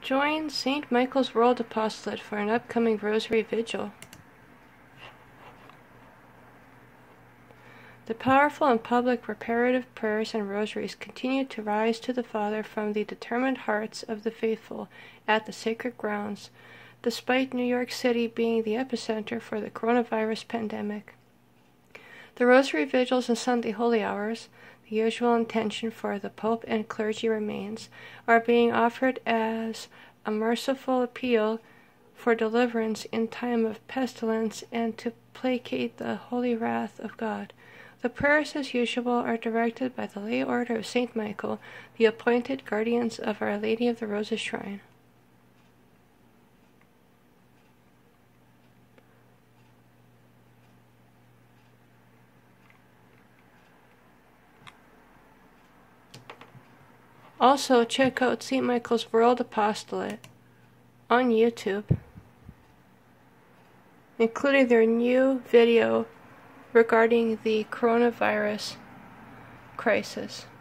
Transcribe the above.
Join St. Michael's World Apostolate for an upcoming Rosary Vigil. The powerful and public reparative prayers and rosaries continue to rise to the Father from the determined hearts of the faithful at the sacred grounds, despite New York City being the epicenter for the coronavirus pandemic. The Rosary Vigils and Sunday Holy Hours, the usual intention for the Pope and clergy remains, are being offered as a merciful appeal for deliverance in time of pestilence and to placate the holy wrath of God. The prayers, as usual, are directed by the lay order of St. Michael, the appointed guardians of Our Lady of the Roses Shrine. Also, check out St. Michael's World Apostolate on YouTube, including their new video regarding the coronavirus crisis.